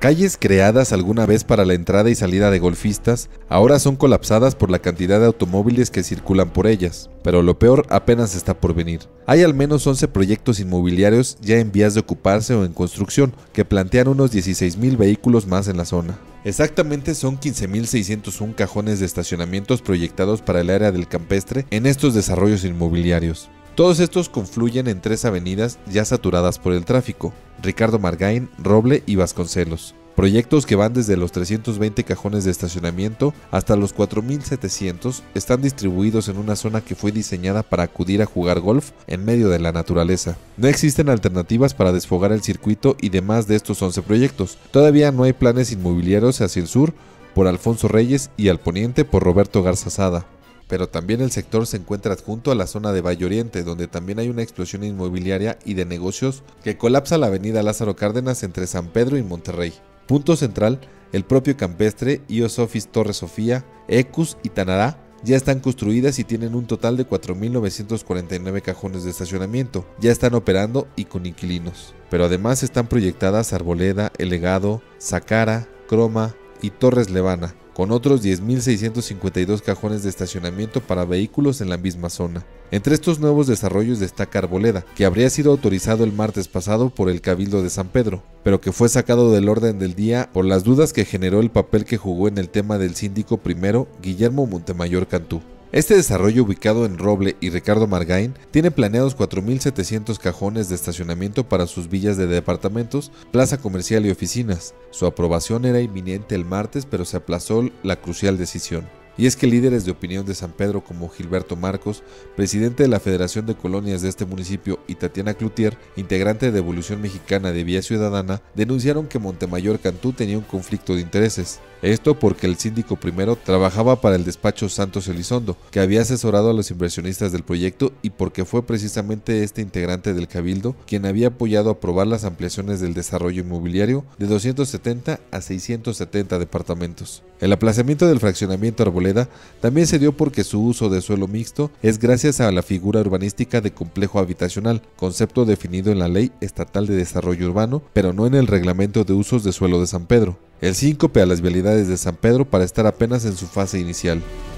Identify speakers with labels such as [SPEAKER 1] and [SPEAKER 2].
[SPEAKER 1] Calles creadas alguna vez para la entrada y salida de golfistas, ahora son colapsadas por la cantidad de automóviles que circulan por ellas, pero lo peor apenas está por venir. Hay al menos 11 proyectos inmobiliarios ya en vías de ocuparse o en construcción, que plantean unos 16,000 vehículos más en la zona. Exactamente son 15,601 cajones de estacionamientos proyectados para el área del Campestre en estos desarrollos inmobiliarios. Todos estos confluyen en 3 avenidas ya saturadas por el tráfico: Ricardo Margain, Roble y Vasconcelos. Proyectos que van desde los 320 cajones de estacionamiento hasta los 4,700 están distribuidos en una zona que fue diseñada para acudir a jugar golf en medio de la naturaleza. No existen alternativas para desfogar el circuito y demás de estos 11 proyectos. Todavía no hay planes inmobiliarios hacia el sur por Alfonso Reyes y al poniente por Roberto Garza Sada. Pero también el sector se encuentra adjunto a la zona de Valle Oriente, donde también hay una explosión inmobiliaria y de negocios que colapsa la avenida Lázaro Cárdenas entre San Pedro y Monterrey. Punto central, el propio Campestre, IOS Office Torre Sofía, Ecus y Tanará ya están construidas y tienen un total de 4,949 cajones de estacionamiento, ya están operando y con inquilinos. Pero además están proyectadas Arboleda, El Legado, Sacara, Croma y Torres Levana, con otros 10,652 cajones de estacionamiento para vehículos en la misma zona. Entre estos nuevos desarrollos destaca Arboleda, que habría sido autorizado el martes pasado por el Cabildo de San Pedro, pero que fue sacado del orden del día por las dudas que generó el papel que jugó en el tema del síndico primero, Guillermo Montemayor Cantú. Este desarrollo, ubicado en Roble y Ricardo Margain, tiene planeados 4,700 cajones de estacionamiento para sus villas de departamentos, plaza comercial y oficinas. Su aprobación era inminente el martes, pero se aplazó la crucial decisión. Y es que líderes de opinión de San Pedro como Gilberto Marcos, presidente de la Federación de Colonias de este municipio, y Tatiana Cloutier, integrante de Evolución Mexicana de Vía Ciudadana, denunciaron que Montemayor Cantú tenía un conflicto de intereses. Esto porque el síndico primero trabajaba para el despacho Santos Elizondo, que había asesorado a los inversionistas del proyecto, y porque fue precisamente este integrante del Cabildo quien había apoyado aprobar las ampliaciones del desarrollo inmobiliario de 270 a 670 departamentos. El aplazamiento del fraccionamiento Arboleda también se dio porque su uso de suelo mixto es gracias a la figura urbanística de complejo habitacional, concepto definido en la Ley Estatal de Desarrollo Urbano, pero no en el Reglamento de Usos de Suelo de San Pedro. El síncope a las vialidades de San Pedro para estar apenas en su fase inicial.